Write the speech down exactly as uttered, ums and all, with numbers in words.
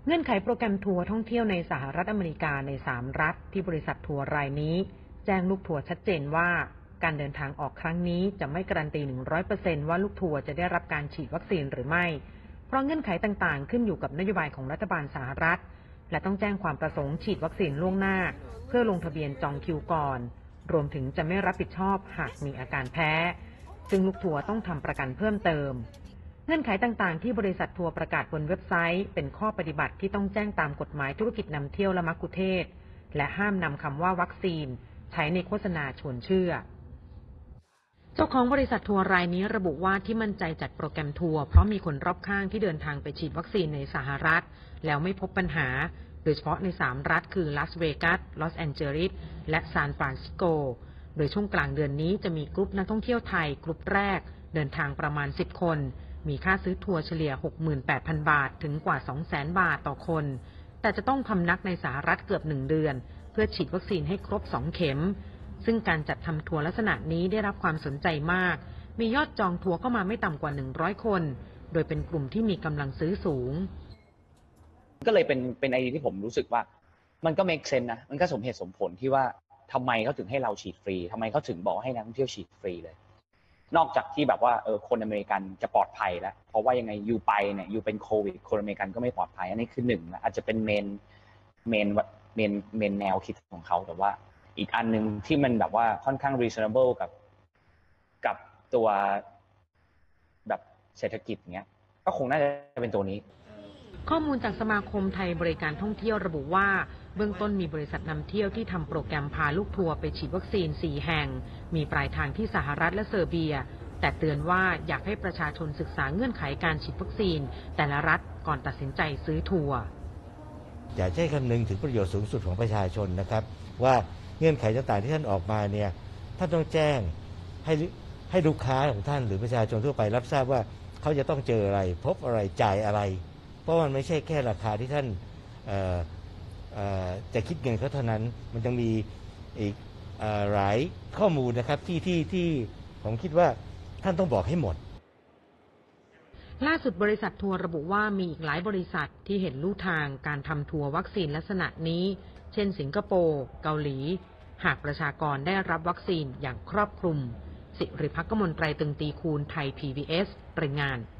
เงื่อนไขโปรแกรมทัวร์ท่องเที่ยวในสหรัฐอเมริกาในสามรัฐที่บริษัททัวร์รายนี้แจ้งลูกทัวร์ชัดเจนว่าการเดินทางออกครั้งนี้จะไม่การันตี หนึ่งร้อยเปอร์เซ็นต์ ว่าลูกทัวร์จะได้รับการฉีดวัคซีนหรือไม่เพราะเงื่อนไขต่างๆขึ้นอยู่กับนโยบายของรัฐบาลสหรัฐและต้องแจ้งความประสงค์ฉีดวัคซีนล่วงหน้าเพื่อลงทะเบียนจองคิวก่อนรวมถึงจะไม่รับผิดชอบหากมีอาการแพ้ซึ่งลูกทัวร์ต้องทำประกันเพิ่มเติมเงื่อนไขต่างๆที่บริษัททัวร์ประกาศบนเว็บไซต์เป็นข้อปฏิบัติที่ต้องแจ้งตามกฎหมายธุรกิจนำเที่ยวและมัคคุเทศก์และห้ามนำคำว่าวัคซีนใช้ในโฆษณาชวนเชื่อเจ้าของบริษัททัวร์รายนี้ระบุว่าที่มั่นใจจัดโปรแกรมทัวร์เพราะมีคนรอบข้างที่เดินทางไปฉีดวัคซีนในสหรัฐแล้วไม่พบปัญหาโดยเฉพาะในสามรัฐคือลาสเวกัสลอสแอนเจลิสและซานฟรานซิสโกโดยช่วงกลางเดือนนี้จะมีกลุ่มนักท่องเที่ยวไทยกลุ่มแรกเดินทางประมาณสิบคนมีค่าซื้อทัวร์เฉลี่ย หกหมื่นแปดพัน บาทถึงกว่า สองแสน บาทต่อคนแต่จะต้องพำนักในสหรัฐเกือบหนึ่งเดือนเพื่อฉีดวัคซีนให้ครบสองเข็มซึ่งการจัดทำทัวร์ลักษณะนี้ได้รับความสนใจมากมียอดจองทัวร์เข้ามาไม่ต่ำกว่าหนึ่งร้อยคนโดยเป็นกลุ่มที่มีกำลังซื้อสูงก็เลยเป็นเป็นไอเดียที่ผมรู้สึกว่ามันก็ make sense นะมันก็สมเหตุสมผลที่ว่าทำไมเขาถึงให้เราฉีดฟรีทำไมเขาถึงบอกให้นักท่องเที่ยวฉีดฟรีเลยนอกจากที่แบบว่าเออคนอเมริกันจะปลอดภัยแล้วเพราะว่ายังไงอยู่ไปเนี่ยอยู่เป็นโควิดคนอเมริกันก็ไม่ปลอดภัยอันนี้คือหนึ่งนะอาจจะเป็นเมนเมนเมนเมนแนวคิดของเขาแต่ว่าอีกอันนึงที่มันแบบว่าค่อนข้าง reasonable กับกับตัวแบบเศรษฐกิจเงี้ยก็คงน่าจะเป็นตัวนี้ข้อมูลจากสมาคมไทยบริการท่องเที่ยวระบุว่าเบื้องต้นมีบริษัทนำเที่ยวที่ทำโปรแกรมพาลูกทัวร์ไปฉีดวัคซีนสี่แห่งมีปลายทางที่สหรัฐและเซอร์เบียแต่เตือนว่าอยากให้ประชาชนศึกษาเงื่อนไขการฉีดวัคซีนแต่ละรัฐก่อนตัดสินใจซื้อทัวร์อย่าใช้คำนึงถึงประโยชน์สูงสุดของประชาชนนะครับว่าเงื่อนไขต่างๆที่ท่านออกมาเนี่ยท่านต้องแจ้งให้ให้ลูกค้าของท่านหรือประชาชนทั่วไปรับทราบว่าเขาจะต้องเจออะไรพบอะไรจ่ายอะไรเพราะมันไม่ใช่แค่ราคาที่ท่านจะคิดเงินเขาเท่านั้นมันยังมีอีกหลายข้อมูลนะครับที่ที่ที่ผมคิดว่าท่านต้องบอกให้หมดล่าสุดบริษัททัวร์ระบุว่ามีอีกหลายบริษัทที่เห็นลู่ทางการทำทัวร์วัคซีนลักษณะนี้เช่นสิงคโปร์เกาหลีหากประชากรได้รับวัคซีนอย่างครอบคลุมสิริภักษ์ กมลไตรตึงตีคูณไทย พี บี เอส รายงาน